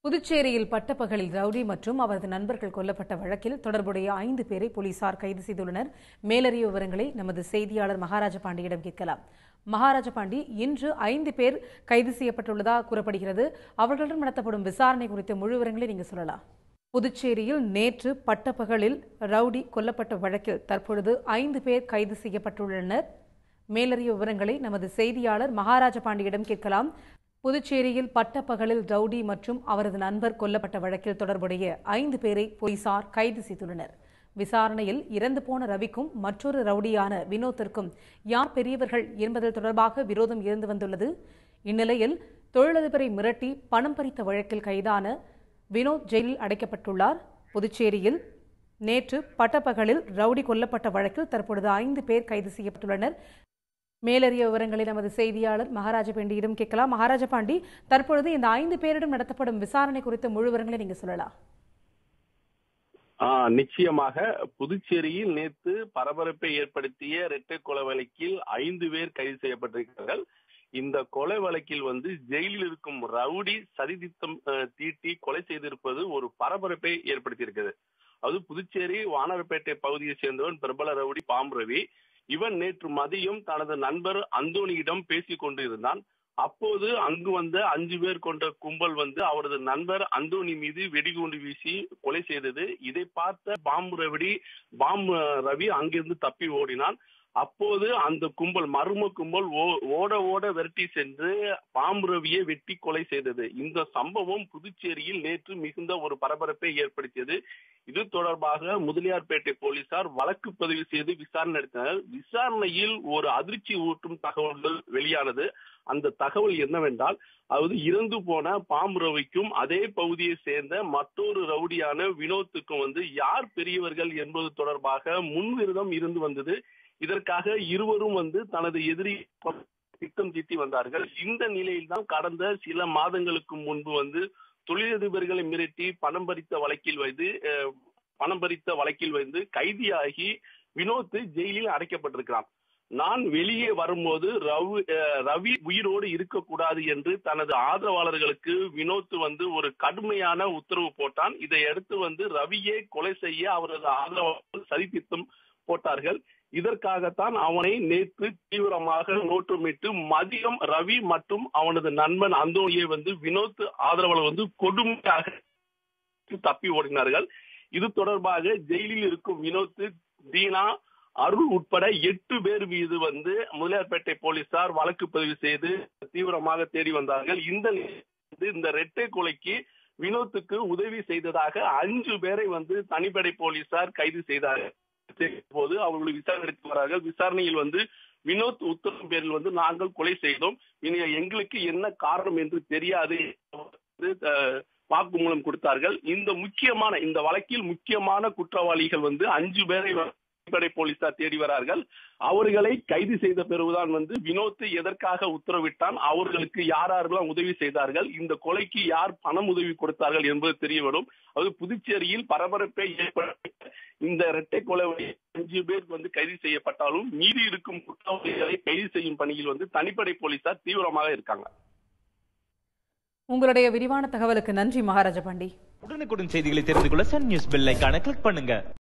புதுச்சேரியில் பட்டப்பகலில் ரவுடி மற்றும் அவரது நண்பர்கள் கொல்லப்பட்ட வழக்கில் தொடர்புடைய 5 பேரை போலீசார் கைது செய்துள்ளனர். மேலறிய விவரங்களை நமது செய்தியாளர் மகாராஜ பாண்டியிடம் கேட்கலாம். மகாராஜ பாண்டி, இன்று 5 பேர் கைது செய்யப்பட்டுள்ளதாக கூறப்படுகிறது. அவர்களிடம் நடத்தப்படும் விசாரணை குறித்த முழு விவரங்களை நீங்க சொல்லலாம். புதுச்சேரியில் நேற்று பட்டப்பகலில் ரவுடி கொல்லப்பட்ட வழக்கில் தற்பொழுது 5 பேர் கைது செய்யப்பட்டுள்ளனர். மேலறிய விவரங்களை நமது செய்தியாளர் மகாராஜ பாண்டியிடம் கேட்கலாம். புதுச்சேரியில் பட்டப்பகலில் ரவுடி மற்றும் அவரது நண்பர் கொல்லப்பட்ட வழக்கில் தொடர்புடைய 5 பேரை போலீசார் கைது செய்துள்ளனர். விசாரணையில் இறந்து போன ரவிக்கும் மற்றொரு ரவுடியான வினோத்திற்கும் யார் பெரியவர்கள் என்பது தொடர்பாக விரோதம் இருந்து வந்துள்ளது. இந்நிலையில் தொழிலதிபரை மிரட்டி பணம் பறித்த வழக்கில் கைதான வினோத் ஜெயிலில் அடைக்கப்பட்டுள்ளார். புதுச்சேரியில் நேற்று பட்டப்பகலில் ரவுடி கொல்லப்பட்ட வழக்கில் தற்பொழுது 5 பேர் கைது செய்யப்பட்டுள்ளனர். மேலறிய விவரங்களை நமது செய்தியாளர் மகாராஜ பாண்டியிடம் கேட்கலாம். மகாராஜ பாண்டி, தற்பொழுது இந்த 5 பேரிடம் நடத்தப்படும் விசாரணை குறித்த முழு விவரங்களை நீங்க சொல்லலாம். நிச்சயமாக புதுச்சேரியில் நேற்று பரபரப்பை ஏற்படுத்திய இரட்டை கொலை வழக்கில் 5 பேர் கைது செய்யப்பட்டிருக்கிறார்கள். இந்த கொலை வழக்கில் ஜெயிலில் இருக்கும் ரவுடி சதித்திட்டம் தீட்டி கொலை செய்திருப்பது ஒரு பரபரப்பை ஏற்படுத்தியிருக்கிறது. அது புதுச்சேரி வானரப்பேட்டை பகுதியை சேர்ந்தவன் பிரபல ரவுடி பாம் ரவி. இவன் நேற்று மதியம் தனது நண்பர் அந்தோனியிடம் பேசிக் கொண்டிருந்தான். அப்போது அங்கு வந்த 5 பேர் கொண்ட கும்பல் அவரது நண்பர் அந்தோனி மீது வெடிகுண்டு வீசி கொலை செய்தது. இதை பார்த்த பாம் ரவி அங்கிருந்து தப்பி ஓடினான். அப்போது அந்த கும்பல் மர்ம கும்பல் ஓட விரட்டி சென்று பாம் ரவியை வெட்டி கொலை செய்தது. இந்த சம்பவம் புதுச்சேரியில் நேற்று மிகுந்த ஒரு பரபரப்பை ஏற்படுத்தியது. இது தொடர்பாக முதலியார்பேட்டை போலீசார் வழக்கு பதிவு செய்து விசாரணை நடத்தினர். விசாரணையில் ஒரு அதிர்ச்சி ஊட்டும் தகவல்கள் வெளியானது. அந்த தகவல் என்னவென்றால், இறந்து போன பாம் ரவிக்கும் அதே பகுதியை சேர்ந்த மற்றொரு ரவுடியான வினோத்துக்கும் யார் பெரியவர்கள் என்பது தொடர்பாக முன்விரோதம் இருந்து வந்தது. இதற்காக இருவரும் தனது எதிரி திட்டம் தீட்டி வந்தார்கள். இந்த நிலையில்தான் கடந்த சில மாதங்களுக்கு முன்பு தொழிலதிபர்களை மிரட்டி பணம் பறித்த வழக்கில் கைதியாகி வினோத் ஜெயிலில் அடைக்கப்பட்டிருக்கிறான். நான் வெளியே வரும்போது ரவி உயிரோடு இருக்கக்கூடாது என்று தனது ஆதரவாளர்களுக்கு வினோத் ஒரு கடுமையான உத்தரவு போட்டான். இதையடுத்து ரவியை கொலை செய்ய அவரது ஆதரவாளர்கள் சதித்திட்டம் போட்டார்கள். இதற்காகத்தான் அவனை நேற்று தீவிரமாக நோட்டமிட்டு மதியம் ரவி மற்றும் அவனது நண்பன் அந்தோனியை வினோத் ஆதரவாளர் கொடுமையாக தப்பி ஓடினார்கள். இது தொடர்பாக ஜெயிலில் இருக்கும் வினோத், தீனா, அருள் உட்பட 8 பேர் மீது முதலியார்பேட்டை போலீசார் வழக்கு பதிவு செய்து தீவிரமாக தேடி வந்தார்கள். இந்த இரட்டை கொலைக்கு வினோத்துக்கு உதவி செய்ததாக 5 பேரை தனிப்படை போலீசார் கைது செய்தார்கள். போது அவர்கள் விசாரணை நடத்தி வரார்கள். விசாரணையில் வினோத் உத்தரவு பேரில் நாங்கள் கொலை செய்தோம், இனி எங்களுக்கு என்ன காரணம் என்று தெரியாது வாக்குமூலம் கொடுத்தார்கள். இந்த வழக்கில் முக்கியமான குற்றவாளிகள் 5 பேரை அடிப்படை போலீசார் தேடி வரார்கள். அவர்களை கைது செய்த பிறகுதான் வினோத் எதற்காக உத்தரவிட்டான், அவர்களுக்கு யாரெல்லாம் உதவி செய்தார்கள், இந்த கொலைக்கு யார் பணம் உதவி கொடுத்தார்கள் என்பது தெரிய வரும். புதுச்சேரியில் பரபரப்பை ஏற்பட்ட இந்த இரட்டை கொலை 5 பேர் கைது செய்யப்பட்டாலும் மீதி இருக்கும் குற்றவாளிகளை கைது செய்யும் பணியில் தனிப்படை போலீசார் தீவிரமாக இருக்காங்க. உங்களுடைய விரிவான தகவலுக்கு நன்றி மகாராஜ பாண்டி. உடனுக்குடன் செய்திகளை தெரிந்து கொள்ள சன் நியூஸ் பெல் ஐகானை கிளிக் பண்ணுங்க.